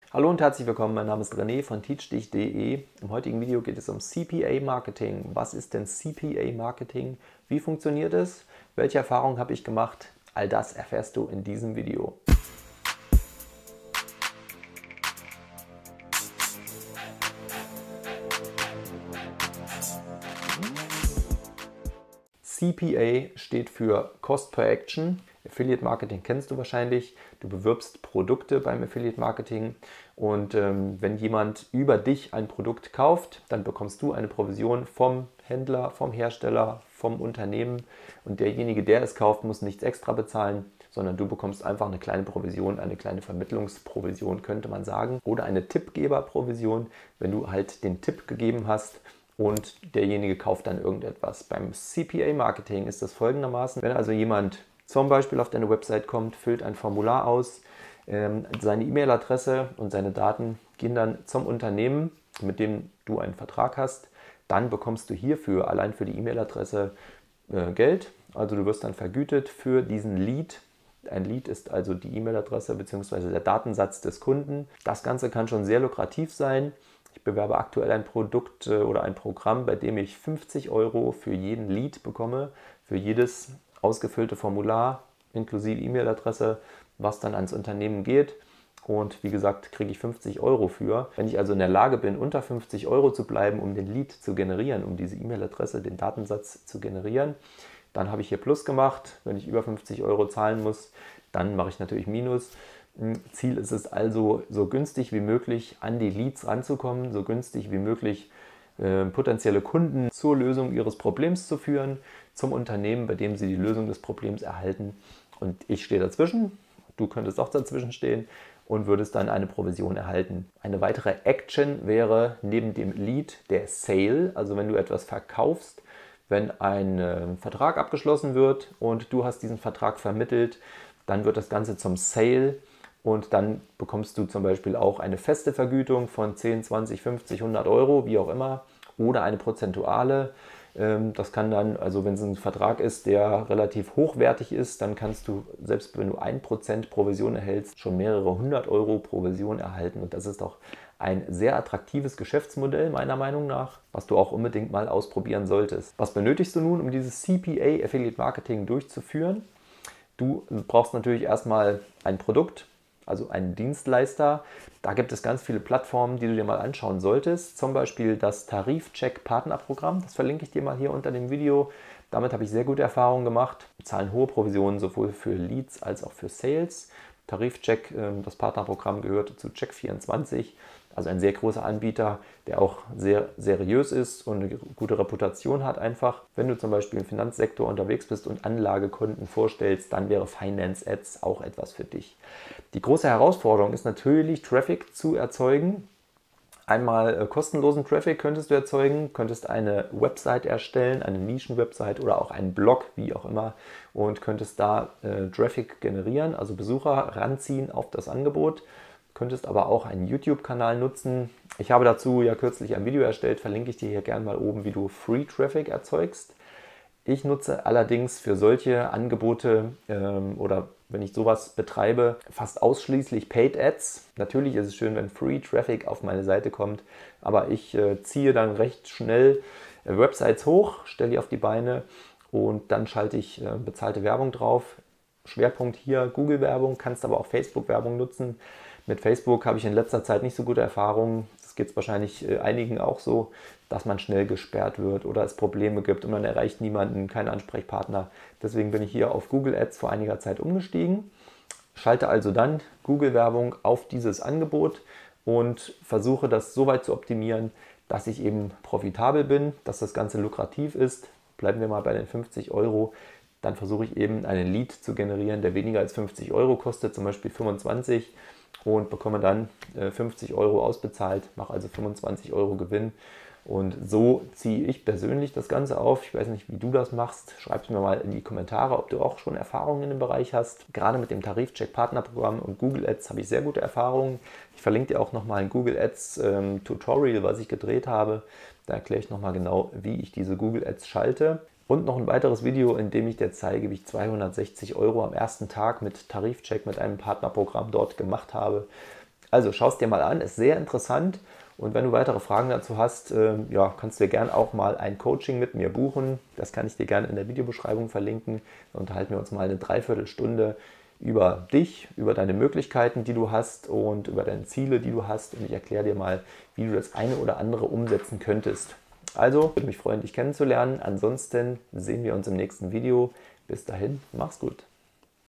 Hallo und herzlich willkommen, mein Name ist René von teachdich.de. Im heutigen Video geht es um CPA Marketing. Was ist denn CPA Marketing? Wie funktioniert es? Welche Erfahrungen habe ich gemacht? All das erfährst du in diesem Video. CPA steht für Cost per Action. Affiliate Marketing kennst du wahrscheinlich. Du bewirbst Produkte beim Affiliate Marketing und wenn jemand über dich ein Produkt kauft, dann bekommst du eine Provision vom Händler, vom Hersteller, vom Unternehmen und derjenige, der es kauft, muss nichts extra bezahlen, sondern du bekommst einfach eine kleine Provision, eine kleine Vermittlungsprovision, könnte man sagen, oder eine Tippgeberprovision, wenn du halt den Tipp gegeben hast und derjenige kauft dann irgendetwas. Beim CPA-Marketing ist das folgendermaßen: Wenn also jemand zum Beispiel auf deine Website kommt, füllt ein Formular aus, seine E-Mail-Adresse und seine Daten gehen dann zum Unternehmen, mit dem du einen Vertrag hast, dann bekommst du hierfür, allein für die E-Mail-Adresse, Geld. Also du wirst dann vergütet für diesen Lead. Ein Lead ist also die E-Mail-Adresse bzw. der Datensatz des Kunden. Das Ganze kann schon sehr lukrativ sein. Ich bewerbe aktuell ein Produkt oder ein Programm, bei dem ich 50 € für jeden Lead bekomme, für jedes ausgefüllte Formular inklusive E-Mail-Adresse, was dann ans Unternehmen geht. Und wie gesagt, kriege ich 50 € für. Wenn ich also in der Lage bin, unter 50 € zu bleiben, um den Lead zu generieren, um diese E-Mail-Adresse, den Datensatz zu generieren, dann habe ich hier Plus gemacht. Wenn ich über 50 € zahlen muss, dann mache ich natürlich Minus. Ziel ist es also, so günstig wie möglich an die Leads ranzukommen, so günstig wie möglich potenzielle Kunden zur Lösung ihres Problems zu führen, zum Unternehmen, bei dem sie die Lösung des Problems erhalten. Und ich stehe dazwischen, du könntest auch dazwischen stehen und würdest dann eine Provision erhalten. Eine weitere Action wäre neben dem Lead der Sale, also wenn du etwas verkaufst, wenn ein Vertrag abgeschlossen wird und du hast diesen Vertrag vermittelt, dann wird das Ganze zum Sale. Und dann bekommst du zum Beispiel auch eine feste Vergütung von 10, 20, 50, 100 €, wie auch immer, oder eine prozentuale. Das kann dann, also wenn es ein Vertrag ist, der relativ hochwertig ist, dann kannst du, selbst wenn du 1% Provision erhältst, schon mehrere 100 € Provision erhalten. Und das ist doch ein sehr attraktives Geschäftsmodell, meiner Meinung nach, was du auch unbedingt mal ausprobieren solltest. Was benötigst du nun, um dieses CPA Affiliate Marketing durchzuführen? Du brauchst natürlich erstmal ein Produkt, also einen Dienstleister. Da gibt es ganz viele Plattformen, die du dir mal anschauen solltest. Zum Beispiel das Tarifcheck Partnerprogramm. Das verlinke ich dir mal hier unter dem Video. Damit habe ich sehr gute Erfahrungen gemacht. Wir zahlen hohe Provisionen sowohl für Leads als auch für Sales. Tarifcheck, das Partnerprogramm, gehört zu Check24. Also ein sehr großer Anbieter, der auch sehr seriös ist und eine gute Reputation hat einfach. Wenn du zum Beispiel im Finanzsektor unterwegs bist und Anlagekunden vorstellst, dann wäre Finance Ads auch etwas für dich. Die große Herausforderung ist natürlich, Traffic zu erzeugen. Einmal kostenlosen Traffic könntest du erzeugen, könntest eine Website erstellen, eine Nischen-Website oder auch einen Blog, wie auch immer, und könntest da Traffic generieren, also Besucher ranziehen auf das Angebot. Könntest aber auch einen YouTube-Kanal nutzen. Ich habe dazu ja kürzlich ein Video erstellt, verlinke ich dir hier gerne mal oben, wie du Free Traffic erzeugst. Ich nutze allerdings für solche Angebote oder wenn ich sowas betreibe, fast ausschließlich Paid Ads. Natürlich ist es schön, wenn Free Traffic auf meine Seite kommt, aber ich ziehe dann recht schnell Websites hoch, stelle die auf die Beine und dann schalte ich bezahlte Werbung drauf. Schwerpunkt hier Google-Werbung, kannst aber auch Facebook-Werbung nutzen. Mit Facebook habe ich in letzter Zeit nicht so gute Erfahrungen. Das geht es wahrscheinlich einigen auch so, dass man schnell gesperrt wird oder es Probleme gibt und man erreicht niemanden, keinen Ansprechpartner. Deswegen bin ich hier auf Google Ads vor einiger Zeit umgestiegen. Schalte also dann Google-Werbung auf dieses Angebot und versuche das so weit zu optimieren, dass ich eben profitabel bin, dass das Ganze lukrativ ist. Bleiben wir mal bei den 50 €. Dann versuche ich eben einen Lead zu generieren, der weniger als 50 € kostet, zum Beispiel 25, und bekomme dann 50 € ausbezahlt, mache also 25 € Gewinn. Und so ziehe ich persönlich das Ganze auf. Ich weiß nicht, wie du das machst. Schreib es mir mal in die Kommentare, ob du auch schon Erfahrungen in dem Bereich hast. Gerade mit dem Tarifcheck Partnerprogramm und Google Ads habe ich sehr gute Erfahrungen. Ich verlinke dir auch nochmal ein Google Ads Tutorial, was ich gedreht habe. Da erkläre ich nochmal genau, wie ich diese Google Ads schalte. Und noch ein weiteres Video, in dem ich dir zeige, wie ich 260 € am ersten Tag mit Tarifcheck, mit einem Partnerprogramm dort gemacht habe. Also schau es dir mal an, ist sehr interessant. Und wenn du weitere Fragen dazu hast, ja, kannst du dir gerne auch mal ein Coaching mit mir buchen. Das kann ich dir gerne in der Videobeschreibung verlinken. Dann unterhalten wir uns mal eine Dreiviertelstunde über dich, über deine Möglichkeiten, die du hast und über deine Ziele, die du hast. Und ich erkläre dir mal, wie du das eine oder andere umsetzen könntest. Also, würde mich freuen, dich kennenzulernen. Ansonsten sehen wir uns im nächsten Video. Bis dahin, mach's gut.